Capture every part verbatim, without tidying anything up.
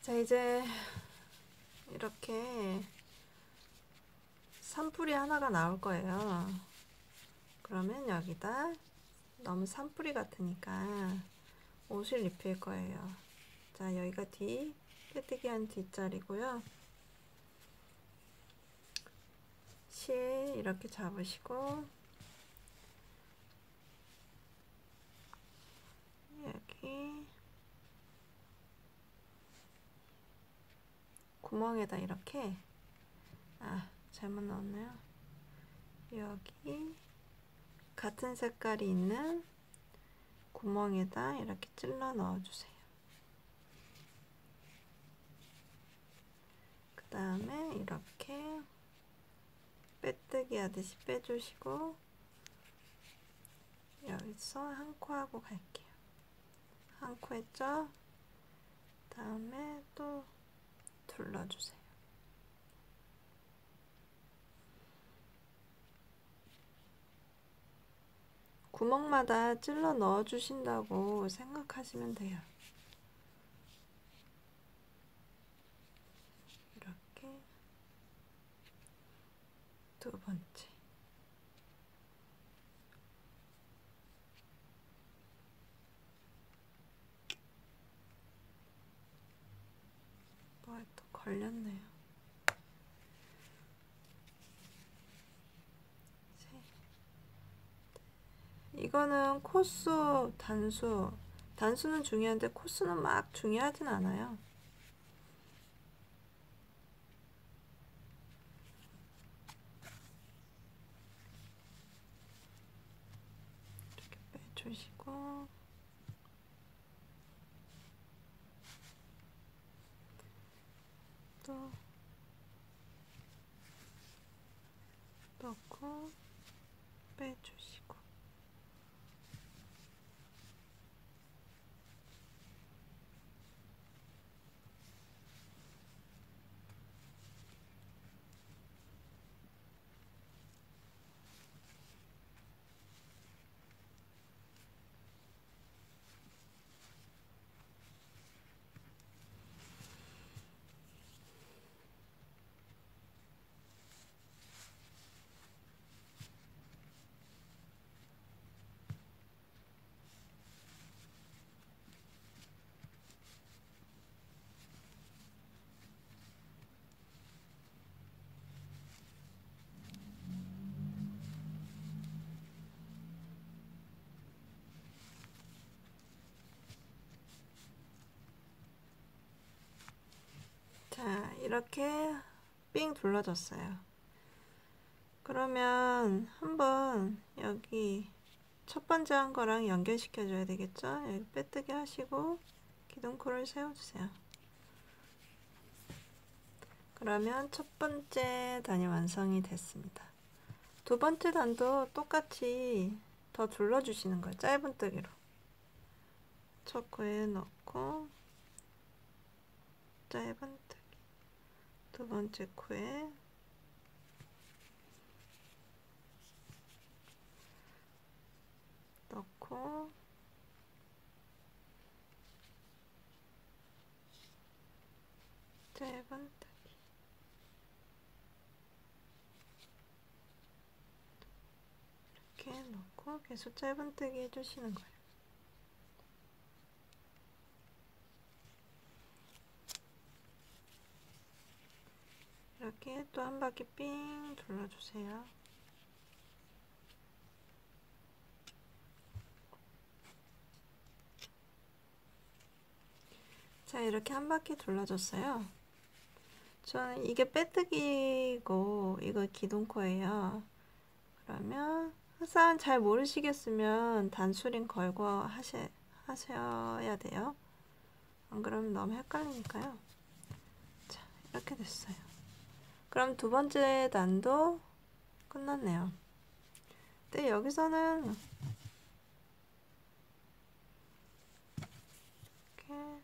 자, 이제 이렇게 산풀이 하나가 나올 거예요. 그러면 여기다 너무 산풀이 같으니까 옷을 입힐 거예요. 자, 여기가 뒤, 빼뜨기 한 뒷자리고요. 실 이렇게 잡으시고 여기 구멍에다 이렇게, 아 잘못 넣었네요. 여기 같은 색깔이 있는 구멍에다 이렇게 찔러 넣어주세요. 그 다음에 이렇게 빼뜨기 하듯이 빼주시고 여기서 한 코 하고 갈게요. 한 코 했죠? 다음에 또 둘러주세요. 구멍마다 찔러 넣어 주신다고 생각하시면 돼요. 이렇게 두 번째, 뭐에 또 걸렸네요. 이거는 코수, 단수, 단수는 중요한데 코수는 막 중요하진 않아요. 이렇게 빼주시고 또 넣고 빼주시고 자, 이렇게 삥 둘러졌어요. 그러면 한번 여기 첫 번째 한 거랑 연결시켜 줘야 되겠죠? 여기 빼뜨기 하시고 기둥코를 세워주세요. 그러면 첫 번째 단이 완성이 됐습니다. 두 번째 단도 똑같이 더 둘러주시는 거예요. 짧은뜨기로 첫 코에 넣고 짧은뜨기, 두 번째 코에 넣고 짧은뜨기, 이렇게 넣고 계속 짧은뜨기 해주시는 거예요. 이렇게 또 한 바퀴 삥 둘러주세요. 자, 이렇게 한 바퀴 둘러줬어요. 저는 이게 빼뜨기고 이거 기둥코예요. 그러면 항상 잘 모르시겠으면 단수링 걸고 하시, 하셔야 돼요. 안 그러면 너무 헷갈리니까요. 자, 이렇게 됐어요. 그럼 두 번째 단도 끝났네요. 근데 여기서는 이렇게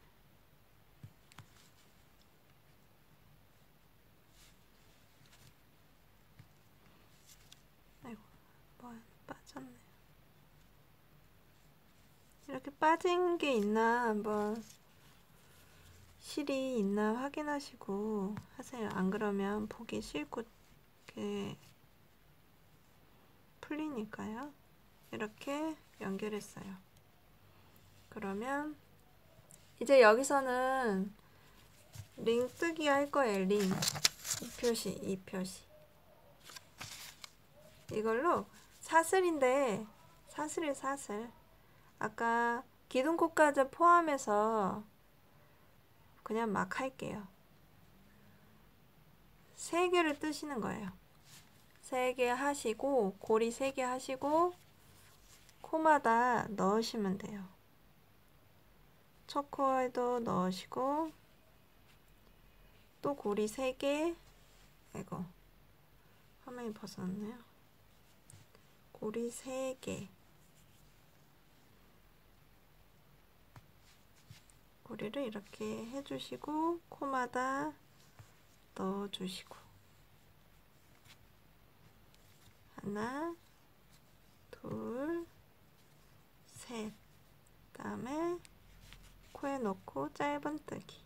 아이고, 뭐 빠졌네요. 이렇게 빠진 게 있나 한번 실이 있나 확인하시고 하세요. 안 그러면 보기 싫고 이렇게 풀리니까요. 이렇게 연결했어요. 그러면 이제 여기서는 링 뜨기 할 거예요. 링 이 표시, 이 표시. 이걸로 사슬인데 사슬이 사슬. 아까 기둥코까지 포함해서 그냥 막 할게요. 세 개를 뜨시는 거예요. 세 개 하시고 고리 세 개 하시고 코마다 넣으시면 돼요. 첫 코에도 넣으시고 또 고리 세 개. 아이고 화면이 벗어났네요. 고리 세 개. 고리를 이렇게 해주시고 코마다 넣어주시고 하나 둘 셋 다음에 코에 넣고 짧은뜨기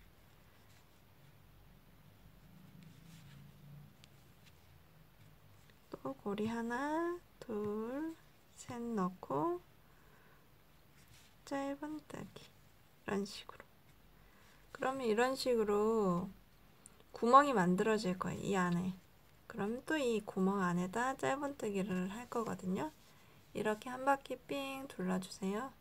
또 고리 하나 둘 셋 넣고 짧은뜨기 이런 식으로. 그러면 이런 식으로 구멍이 만들어질 거예요. 이 안에. 그럼 또 이 구멍 안에다 짧은뜨기를 할 거거든요. 이렇게 한 바퀴 삥 둘러주세요.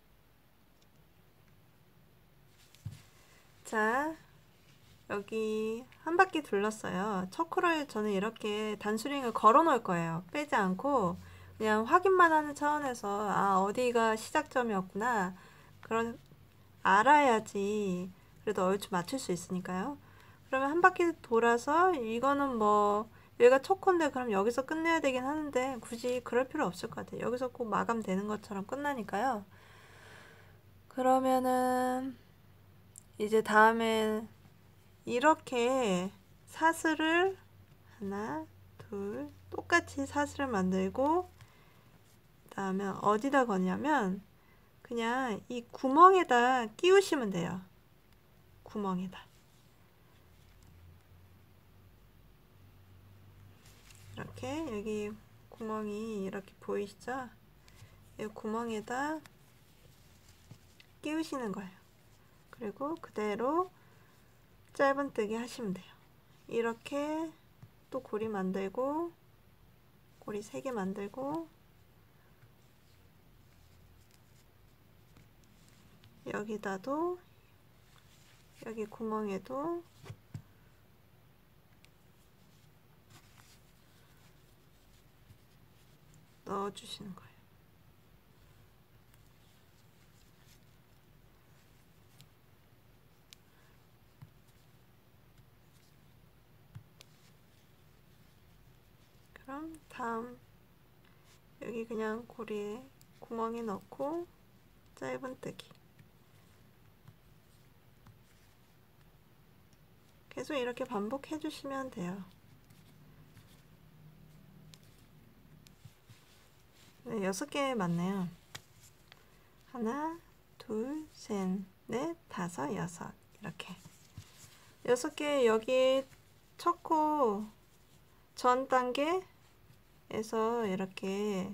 자, 여기 한 바퀴 둘렀어요. 첫 코를 저는 이렇게 단수링을 걸어 놓을 거예요. 빼지 않고 그냥 확인만 하는 차원에서 아 어디가 시작점이었구나 그런 알아야지 그래도 얼추 맞출 수 있으니까요. 그러면 한 바퀴 돌아서 이거는 뭐 여기가 첫 코인데 그럼 여기서 끝내야 되긴 하는데 굳이 그럴 필요 없을 것 같아요. 여기서 꼭 마감되는 것처럼 끝나니까요. 그러면은 이제 다음에 이렇게 사슬을 하나 둘 똑같이 사슬을 만들고 그 다음에 어디다 거냐면 그냥 이 구멍에다 끼우시면 돼요. 구멍에다 이렇게 여기 구멍이 이렇게 보이시죠? 이 구멍에다 끼우시는 거예요. 그리고 그대로 짧은뜨기 하시면 돼요. 이렇게 또 고리 만들고 고리 세 개 만들고 여기다도 여기 구멍에도 넣어주시는 거예요. 그럼 다음 여기 그냥 고리에 구멍에 넣고 짧은뜨기 계속 이렇게 반복해 주시면 돼요. 네, 여섯 개 맞네요. 하나, 둘, 셋, 넷, 다섯, 여섯 이렇게 여섯 개. 여기 첫 코 전 단계에서 이렇게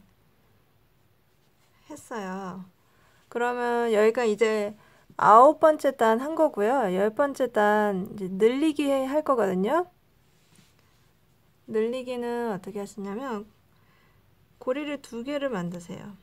했어요. 그러면 여기가 이제 아홉 번째 단 한 거고요. 열 번째 단 이제 늘리기 할 거거든요. 늘리기는 어떻게 하시냐면 고리를 두 개를 만드세요.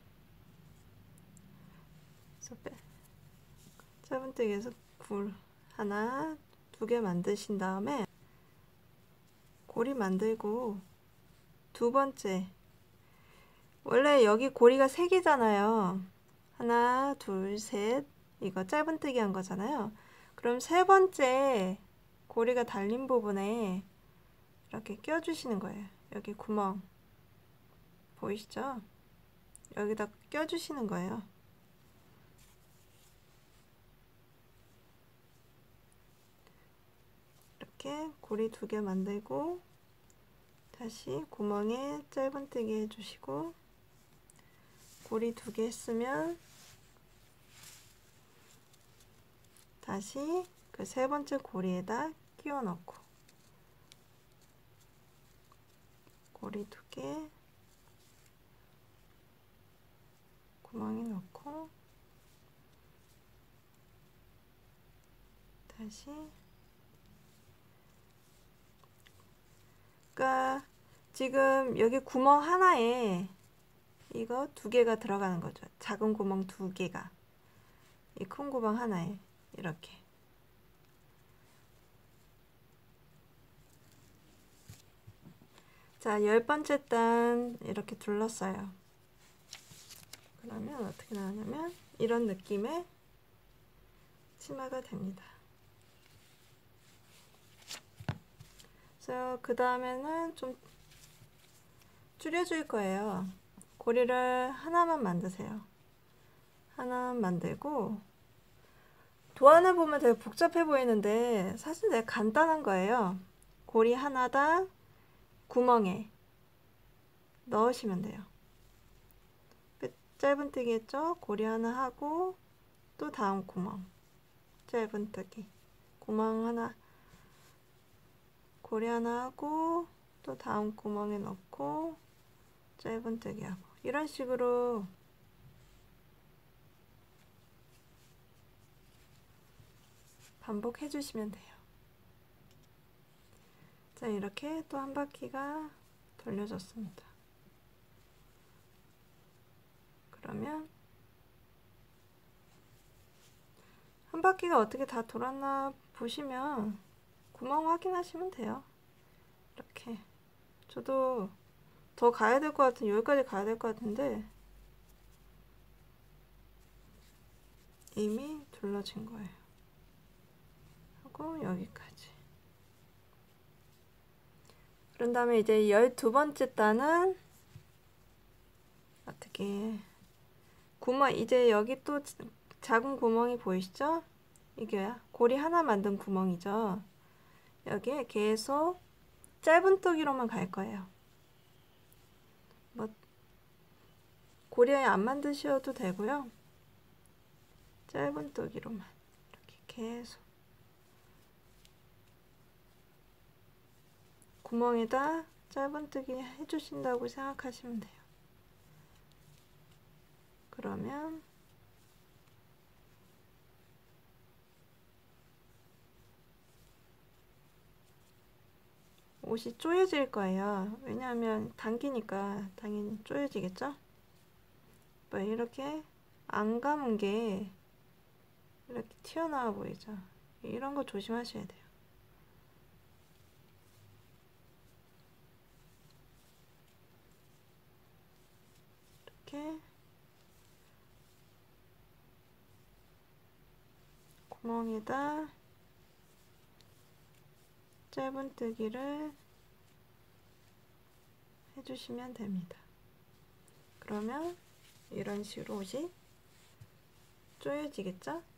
짧은뜨기에서 굴 하나, 두 개 만드신 다음에 고리 만들고 두 번째 원래 여기 고리가 세 개잖아요. 하나, 둘, 셋 이거 짧은뜨기 한 거잖아요. 그럼 세 번째 고리가 달린 부분에 이렇게 껴주시는 거예요. 여기 구멍 보이시죠? 여기다 껴주시는 거예요. 이렇게 고리 두 개 만들고 다시 구멍에 짧은뜨기 해주시고 고리 두 개 했으면 다시 그 세 번째 고리에다 끼워 넣고 고리 두 개 구멍에 넣고 다시 그러니까 지금 여기 구멍 하나에 이거 두 개가 들어가는 거죠. 작은 구멍 두 개가 이 큰 구멍 하나에 이렇게. 자, 열 번째 단 이렇게 둘렀어요. 그러면 어떻게 나오냐면 이런 느낌의 치마가 됩니다. 그래서 그 다음에는 좀 줄여줄 거예요. 고리를 하나만 만드세요. 하나만 만들고 도안을 보면 되게 복잡해 보이는데 사실 되게 간단한 거예요. 고리 하나당 구멍에 넣으시면 돼요. 짧은뜨기 했죠? 고리 하나 하고 또 다음 구멍 짧은뜨기 구멍 하나 고리 하나 하고 또 다음 구멍에 넣고 짧은뜨기 하고 이런 식으로 반복해 주시면 돼요. 자, 이렇게 또 한 바퀴가 돌려졌습니다. 그러면 한 바퀴가 어떻게 다 돌았나 보시면 구멍 확인하시면 돼요. 이렇게 저도 더 가야 될 것 같은 여기까지 가야 될 것 같은데 이미 둘러진 거예요. 하고 여기까지. 그런 다음에 이제 열두 번째 단은 어떻게 구멍 이제 여기 또 작은 구멍이 보이시죠? 이게 고리 하나 만든 구멍이죠. 여기에 계속 짧은뜨기로만 갈 거예요. 뭐 고리에 안 만드셔도 되고요. 짧은뜨기로만 이렇게 계속 구멍에다 짧은뜨기 해주신다고 생각하시면 돼요. 그러면 옷이 쪼여질 거예요. 왜냐하면 당기니까 당연히 쪼여지겠죠? 뭐 이렇게 안 감은 게 이렇게 튀어나와 보이죠? 이런 거 조심하셔야 돼요. 이렇게 구멍에다 짧은뜨기를 해주시면 됩니다. 그러면 이런 식으로 옷이 쪼여지겠죠?